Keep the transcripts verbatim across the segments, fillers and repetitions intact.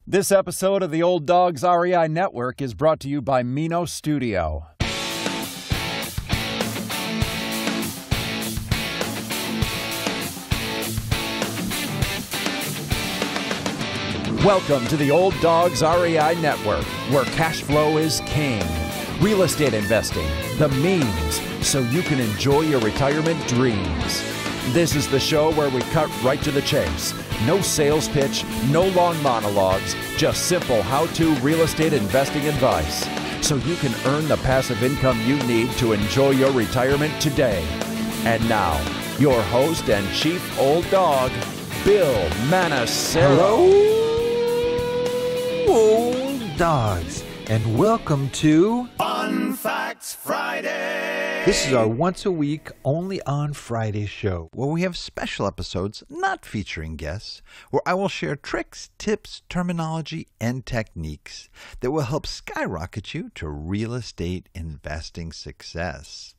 This episode of the Old Dogs R E I Network is brought to you by Mino Studio. Welcome to the Old Dogs R E I Network, where cash flow is king. Real estate investing, the means, so you can enjoy your retirement dreams. This is the show where we cut right to the chase. No sales pitch, no long monologues, just simple how-to real estate investing advice, so you can earn the passive income you need to enjoy your retirement today. And now, your host and chief old dog, Bill Manassero. Hello, old dogs, and welcome to Fun Facts Friday. This is our once-a-week, only on Friday show, where we have special episodes not featuring guests, where I will share tricks, tips, terminology, and techniques that will help skyrocket you to real estate investing success.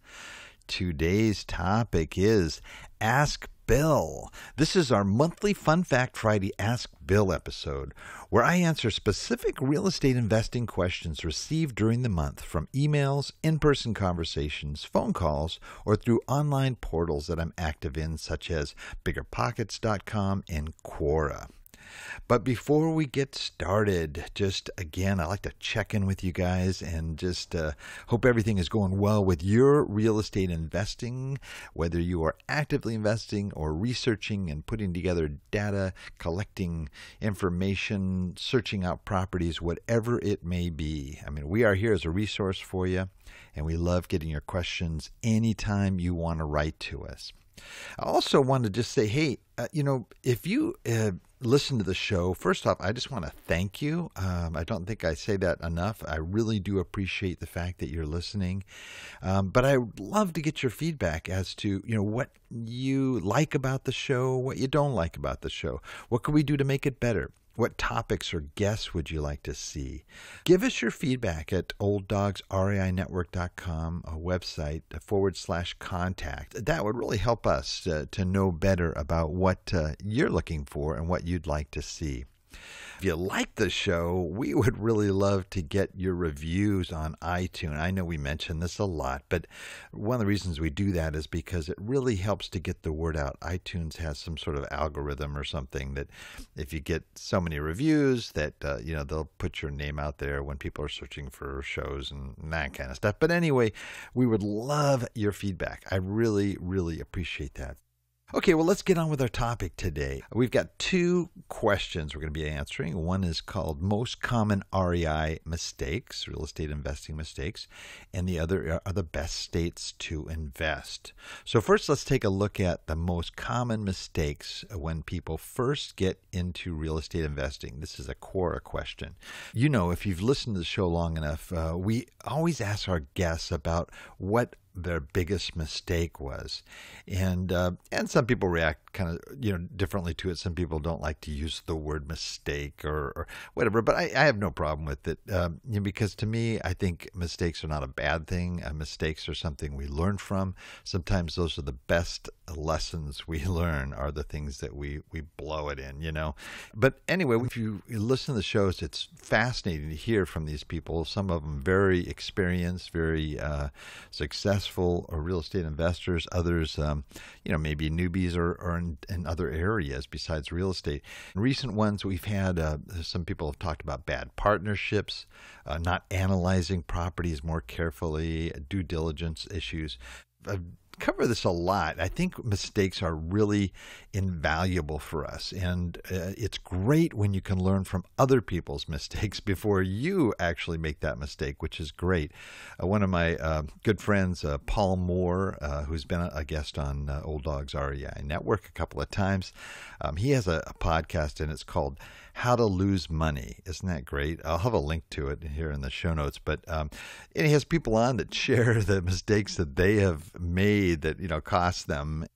Today's topic is Ask Bill. This is our monthly Fun Fact Friday Ask Bill episode, where I answer specific real estate investing questions received during the month from emails, in-person conversations, phone calls, or through online portals that I'm active in, such as bigger pockets dot com and Quora. But before we get started, just again, I like to check in with you guys and just uh, hope everything is going well with your real estate investing, whether you are actively investing or researching and putting together data, collecting information, searching out properties, whatever it may be. I mean, we are here as a resource for you, and we love getting your questions anytime you want to write to us. I also want to just say, hey, uh, you know, if you uh, listen to the show, first off, I just want to thank you. Um, I don't think I say that enough. I really do appreciate the fact that you're listening. Um, but I would love to get your feedback as to, you know, what you like about the show, what you don't like about the show. What can we do to make it better? What topics or guests would you like to see? Give us your feedback at old dogs R E I network dot com, a website forward slash contact. That would really help us uh, to know better about what uh, you're looking for and what you'd like to see. If you like the show, we would really love to get your reviews on iTunes. I know we mention this a lot, but one of the reasons we do that is because it really helps to get the word out. iTunes has some sort of algorithm or something that if you get so many reviews that, uh, you know, they'll put your name out there when people are searching for shows and that kind of stuff. But anyway, we would love your feedback. I really, really appreciate that. Okay, well, let's get on with our topic today. We've got two questions we're going to be answering. One is called Most Common R E I Mistakes, Real Estate Investing Mistakes, and the other are the best states to invest. So first, let's take a look at the most common mistakes when people first get into real estate investing. This is a Quora question. You know, if you've listened to the show long enough, uh, we always ask our guests about what their biggest mistake was. And uh, and some people react kind of, you know, differently to it. Some people don't like to use the word mistake or, or whatever, but I, I have no problem with it um, you know, because to me, I think mistakes are not a bad thing. Uh, mistakes are something we learn from. Sometimes those are the best lessons we learn are the things that we, we blow it in, you know. But anyway, if you listen to the shows, it's fascinating to hear from these people. Some of them very experienced, very uh, successful or real estate investors, others, um, you know, maybe newbies or, or in, in other areas besides real estate. In recent ones, we've had uh, some people have talked about bad partnerships, uh, not analyzing properties more carefully, due diligence issues. I've cover this a lot. I think mistakes are really invaluable for us, and uh, it's great when you can learn from other people's mistakes before you actually make that mistake, which is great. Uh, one of my uh, good friends, uh, Paul Moore, uh, who's been a, a guest on uh, Old Dogs R E I Network a couple of times, um, he has a, a podcast, and it's called How to Lose Money. Isn't that great? I'll have a link to it here in the show notes. But um, and he has people on that share the mistakes that they have made that, you know, cost them.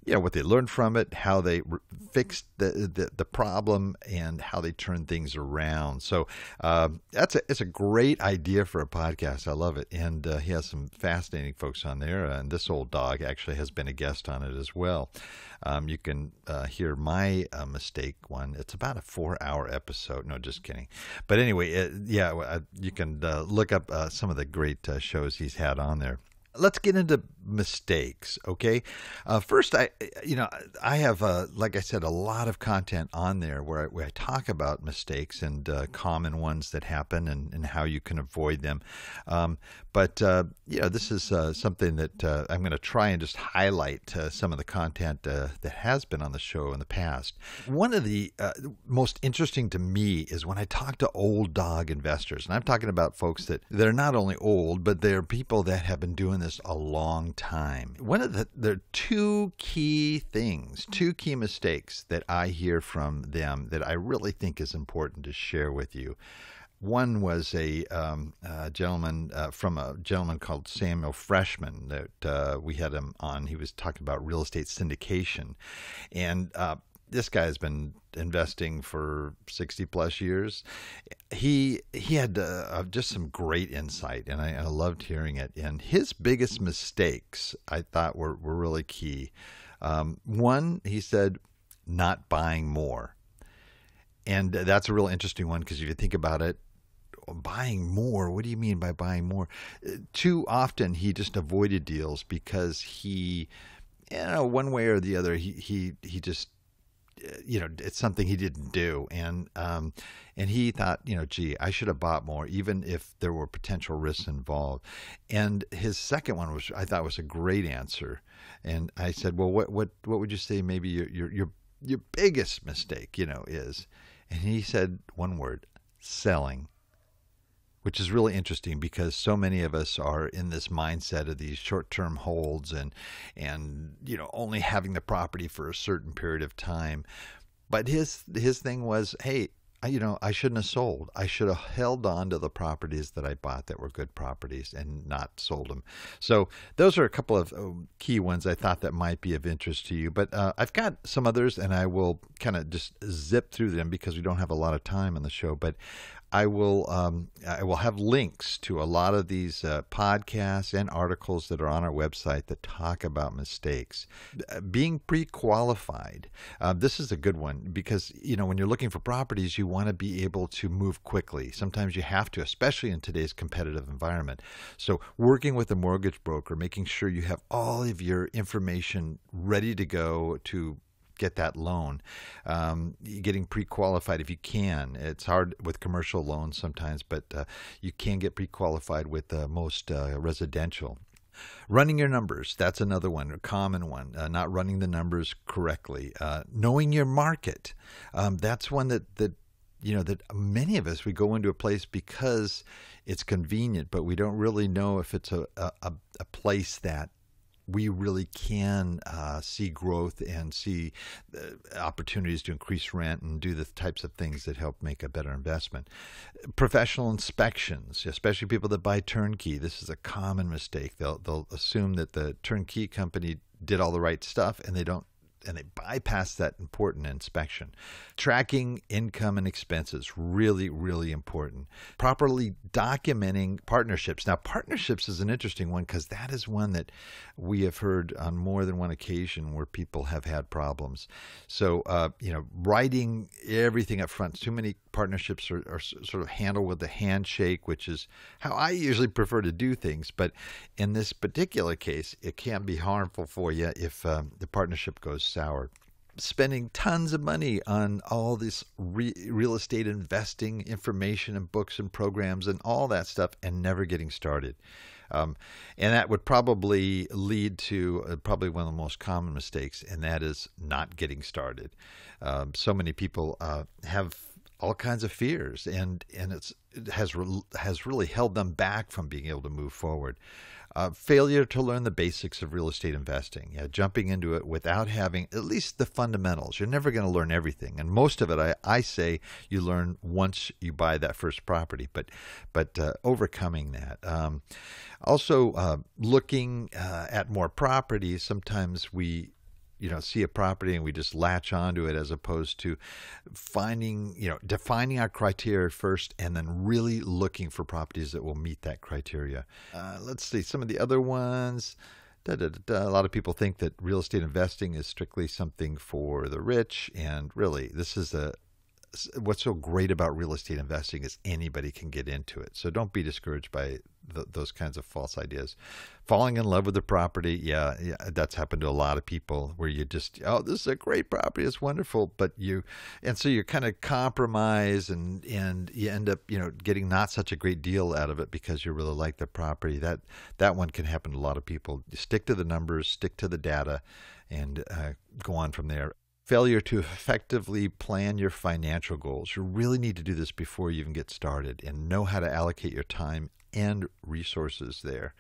you know, what they learned from it, how they re- fixed the, the the problem, and how they turned things around. So um, that's a it's a great idea for a podcast. I love it, and uh, he has some fascinating folks on there. And this old dog actually has been a guest on it as well. Um, you can uh, hear my uh, mistake one. It's about a four-hour episode. No, just kidding. But anyway, it, yeah, uh, you can uh, look up uh, some of the great uh, shows he's had on there. Let's get into mistakes, okay? Uh, first, I, you know, I have, uh, like I said, a lot of content on there where I, where I talk about mistakes and uh, common ones that happen and, and how you can avoid them. Um, but, uh, you know, this is uh, something that uh, I'm going to try and just highlight uh, some of the content uh, that has been on the show in the past. One of the uh, most interesting to me is when I talk to old dog investors, and I'm talking about folks that they're not only old, but they're people that have been doing this a long time. One of the, there are two key things, two key mistakes that I hear from them that I really think is important to share with you. One was a, um, a gentleman uh, from a gentleman called Samuel Freshman that uh, we had him on. He was talking about real estate syndication, and uh, this guy has been investing for sixty plus years. He he had uh, just some great insight, and I, I loved hearing it. And his biggest mistakes, I thought, were, were really key. Um, one, he said, not buying more. And that's a real interesting one, because if you think about it, buying more, what do you mean by buying more? Too often he just avoided deals because he, you know, one way or the other, he he he just, you know, it's something he didn't do. And, um, and he thought, you know, gee, I should have bought more, even if there were potential risks involved. And his second one was, I thought was a great answer. And I said, well, what, what, what would you say maybe your, your, your, your biggest mistake, you know, is? And he said one word, selling. Which is really interesting, because so many of us are in this mindset of these short-term holds and, and you know, only having the property for a certain period of time. But his his thing was, hey, I, you know, I shouldn't have sold. I should have held on to the properties that I bought that were good properties and not sold them. So those are a couple of uh, key ones I thought that might be of interest to you. But uh, I've got some others, and I will kind of just zip through them because we don't have a lot of time on the show. But I will um, I will have links to a lot of these uh, podcasts and articles that are on our website that talk about mistakes. Being pre-qualified. Uh, this is a good one, because, you know, when you're looking for properties, you want to be able to move quickly. Sometimes you have to, especially in today's competitive environment. So working with a mortgage broker, making sure you have all of your information ready to go to get that loan, um, getting pre-qualified if you can. It's hard with commercial loans sometimes, but uh, you can get pre-qualified with uh, most uh, residential. Running your numbers, that's another one, a common one, uh, not running the numbers correctly. Uh, knowing your market, um, that's one that, that you know, that many of us, we go into a place because it's convenient, but we don't really know if it's a, a, a place that we really can uh, see growth and see uh, opportunities to increase rent and do the types of things that help make a better investment. Professional inspections, especially people that buy turnkey. This is a common mistake. They'll they'll assume that the turnkey company did all the right stuff, and they don't. And they bypass that important inspection. Tracking income and expenses, really, really important. Properly documenting partnerships. Now, partnerships is an interesting one, because that is one that we have heard on more than one occasion where people have had problems. So, uh, you know, writing everything up front. Too many partnerships are, are sort of handled with a handshake, which is how I usually prefer to do things. But in this particular case, it can be harmful for you if um, the partnership goes sour. Spending tons of money on all this re- real estate investing information and books and programs and all that stuff, and never getting started. Um, and that would probably lead to uh, probably one of the most common mistakes, and that is not getting started. Um, so many people uh, have all kinds of fears, and and it's, it has re- has really held them back from being able to move forward. Uh, failure to learn the basics of real estate investing, yeah, jumping into it without having at least the fundamentals. You're never going to learn everything, and most of it, I, I say, you learn once you buy that first property. But but uh, overcoming that. Um, also, uh, looking uh, at more properties. Sometimes we you know, see a property and we just latch onto it, as opposed to finding, you know, defining our criteria first and then really looking for properties that will meet that criteria. Uh, let's see some of the other ones. Da, da, da, da. A lot of people think that real estate investing is strictly something for the rich, and really, this is a what's so great about real estate investing is anybody can get into it. So don't be discouraged by th- those kinds of false ideas. Falling in love with the property, yeah, yeah, that's happened to a lot of people, where you just, oh, this is a great property, it's wonderful, but you, and so you kind of compromise, and and you end up, you know, getting not such a great deal out of it because you really like the property. That that one can happen to a lot of people. You stick to the numbers, stick to the data, and uh, go on from there. Failure to effectively plan your financial goals. You really need to do this before you even get started and know how to allocate your time and resources there.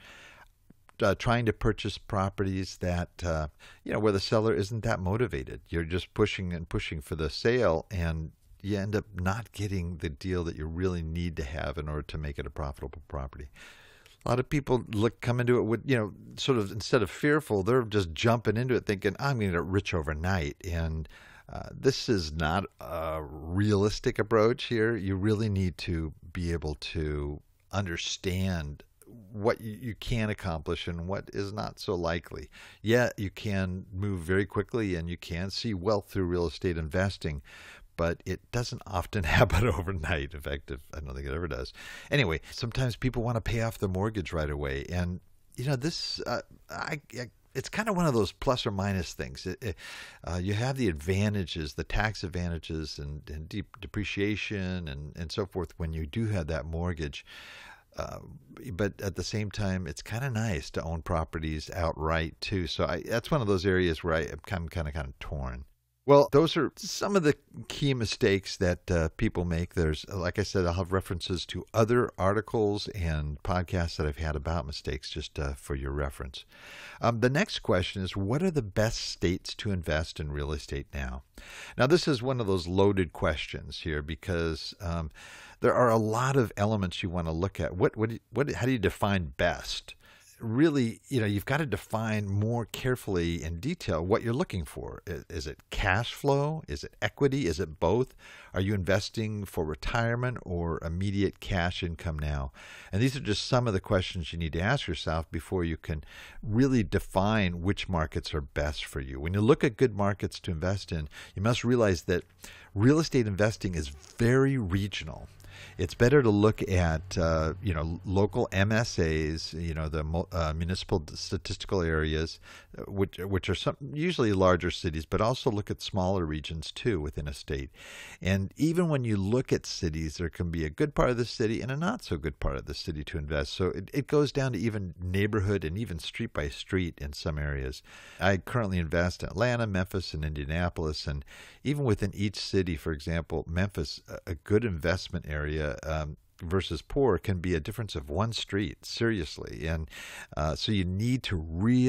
Uh, trying to purchase properties that, uh, you know, where the seller isn't that motivated. You're just pushing and pushing for the sale, and you end up not getting the deal that you really need to have in order to make it a profitable property. A lot of people look come into it with, you know, sort of, instead of fearful, they're just jumping into it thinking, I'm going to get rich overnight. And uh, this is not a realistic approach here. You really need to be able to understand what you, you can accomplish and what is not so likely. Yeah, you can move very quickly and you can see wealth through real estate investing, but it doesn't often happen overnight. In fact, if, I don't think it ever does. Anyway, sometimes people want to pay off the mortgage right away. And, you know, this, uh, I, I it's kind of one of those plus or minus things. It, it, uh, you have the advantages, the tax advantages and, and deep depreciation and, and so forth when you do have that mortgage. Uh, but at the same time, it's kind of nice to own properties outright too. So I, that's one of those areas where I am kind of, kind of, kind of torn. Well, those are some of the key mistakes that uh, people make. There's, like I said, I'll have references to other articles and podcasts that I've had about mistakes, just uh, for your reference. Um, the next question is, what are the best states to invest in real estate now? Now, this is one of those loaded questions here because um, there are a lot of elements you want to look at. What, what, what, how do you define best? Really, you know, you've got to define more carefully in detail what you're looking for. Is it cash flow? Is it equity? Is it both? Are you investing for retirement or immediate cash income now? And these are just some of the questions you need to ask yourself before you can really define which markets are best for you. When you look at good markets to invest in, you must realize that real estate investing is very regional. It's better to look at, uh, you know, local M S As, you know, the uh, municipal statistical areas, which which are some, usually larger cities, but also look at smaller regions too within a state. And even when you look at cities, there can be a good part of the city and a not so good part of the city to invest. So it, it goes down to even neighborhood and even street by street in some areas. I currently invest in Atlanta, Memphis, and Indianapolis, and even within each city, for example, Memphis, a good investment area Um, versus poor can be a difference of one street, seriously. And uh, so you need to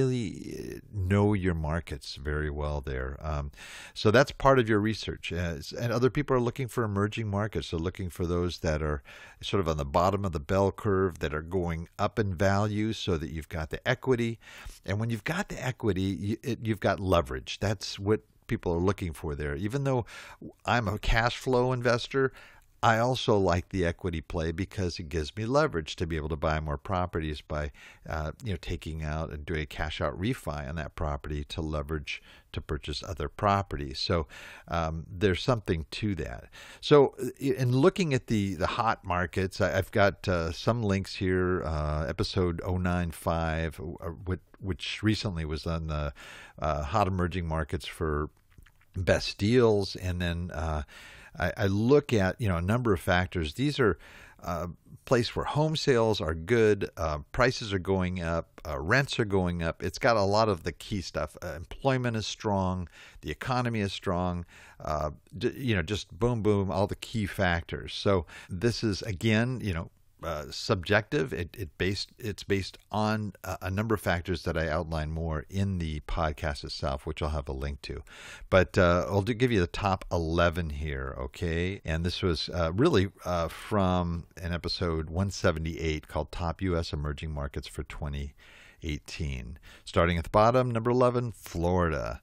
really know your markets very well there. Um, so that's part of your research. As, and other people are looking for emerging markets. So looking for those that are sort of on the bottom of the bell curve, that are going up in value so that you've got the equity. And when you've got the equity, you, it, you've got leverage. That's what people are looking for there. Even though I'm a cash flow investor, I also like the equity play because it gives me leverage to be able to buy more properties by, uh, you know, taking out and doing a cash out refi on that property to leverage to purchase other properties. So um, there's something to that. So in looking at the, the hot markets, I, I've got uh, some links here, uh, episode oh nine five, which, which recently was on the uh, hot emerging markets for best deals. And then uh, I, I look at, you know, a number of factors. These are uh, place where home sales are good, uh, prices are going up, uh, rents are going up. It's got a lot of the key stuff. Uh, employment is strong, the economy is strong, uh, d- you know, just boom, boom, all the key factors. So this is, again, you know, Uh, subjective. It, it based it's based on a, a number of factors that I outline more in the podcast itself, which I'll have a link to. But uh, I'll do, give you the top eleven here, okay? And this was uh, really uh, from an episode one seventy-eight called Top U S Emerging Markets for twenty eighteen. Starting at the bottom, number eleven, Florida.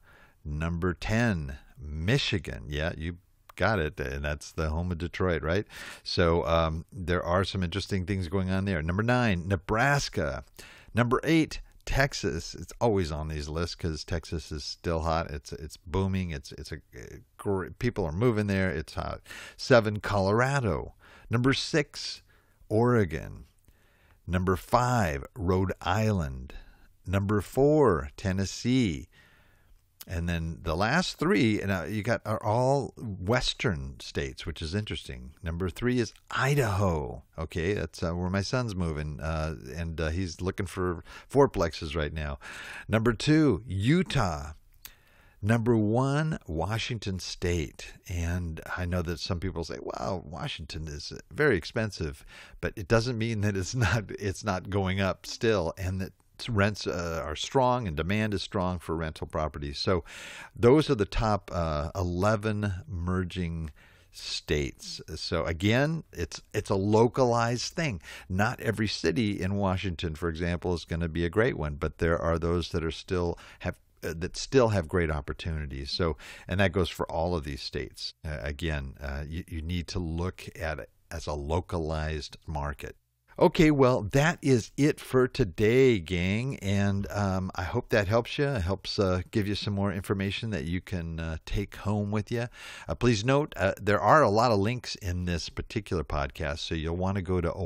Number ten, Michigan. Yeah, you got it. And that's the home of Detroit, right? So um, there are some interesting things going on there. Number nine, Nebraska. Number eight, Texas. It's always on these lists because Texas is still hot. It's it's booming. It's it's a great, people are moving there. It's hot. Seven, Colorado. Number six, Oregon. Number five, Rhode Island. Number four, Tennessee. And then the last three, and uh, you got are all western states, which is interesting. Number three is Idaho. Okay, that's uh, where my son's moving, uh, and uh, he's looking for fourplexes right now. Number two, Utah. Number one, Washington State. And I know that some people say, wow, Washington is very expensive, but it doesn't mean that it's not it's not going up still, and that rents uh, are strong and demand is strong for rental properties. So those are the top uh, eleven merging states. So again, it's it's a localized thing. Not every city in Washington, for example, is going to be a great one, but there are those that are still have uh, that still have great opportunities. So, and that goes for all of these states. Uh, again, uh, you, you need to look at it as a localized market. Okay, well, that is it for today, gang, and um, I hope that helps you. It helps uh, give you some more information that you can uh, take home with you. Uh, please note, uh, there are a lot of links in this particular podcast, so you'll want to go to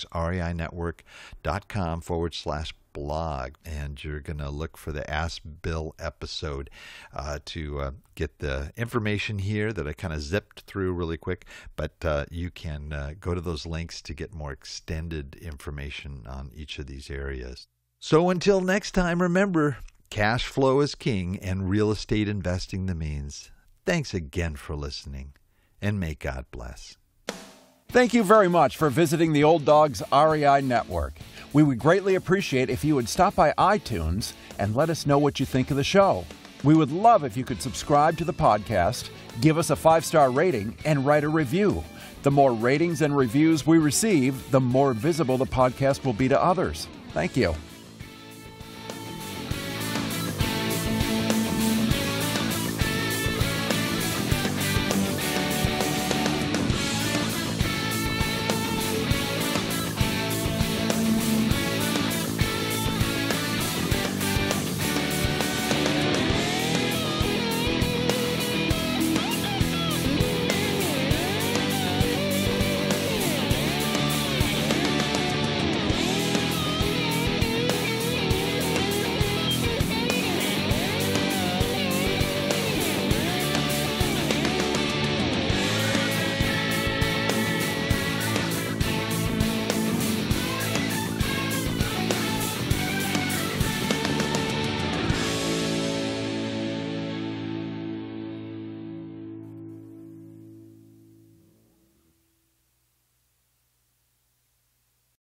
olddogsreinetwork.com forward slash blog, and you're going to look for the Ask Bill episode uh, to uh, get the information here that I kind of zipped through really quick, but uh, you can uh, go to those links to get more extended information on each of these areas. So until next time, remember, cash flow is king and real estate investing the means. Thanks again for listening, and may God bless. Thank you very much for visiting the Old Dogs R E I Network. We would greatly appreciate if you would stop by iTunes and let us know what you think of the show. We would love if you could subscribe to the podcast, give us a five-star rating, and write a review. The more ratings and reviews we receive, the more visible the podcast will be to others. Thank you.